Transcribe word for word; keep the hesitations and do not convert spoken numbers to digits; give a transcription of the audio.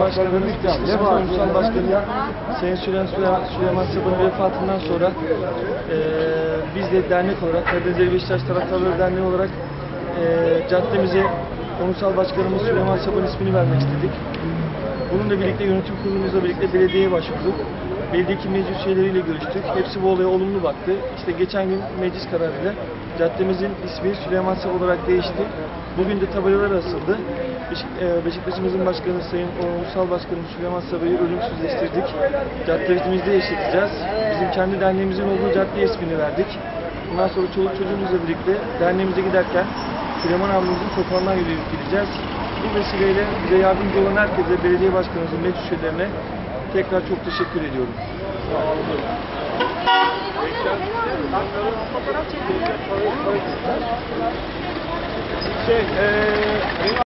Başkanımız, İsmi Ulusal Başkanı Sayın Süleyman, Süleyman Sabun'un vefatından sonra e, biz de dernek olarak, Karadeniz Beşiktaş Taraftarları Derneği olarak e, caddemize Ulusal Başkanımız Süleyman Sabun ismini vermek istedik. Bununla birlikte yönetim kurulumuzla birlikte belediyeye başvurduk. Belediyeki meclis üyeleriyle görüştük. Hepsi bu olaya olumlu baktı. İşte geçen gün meclis kararıyla caddemizin ismi Süleyman Sabun olarak değişti. Bugün de tabelalar asıldı. Beşiktaş'ımızın başkanı Sayın Ulusal Başkanı Süleyman Sabun'u ölümsüzleştirdik. Caddemizde yaşatacağız. Bizim kendi derneğimizin olduğu caddeye ismini verdik. Bundan sonra çoluk çocuğumuzla birlikte derneğimize giderken Süleyman abimizin sokağından yürüyüp gideceğiz. Bu vesileyle bize yardımcı olan herkese, belediye başkanımızın, meclis üyelerine tekrar çok teşekkür ediyorum. Şey, ee...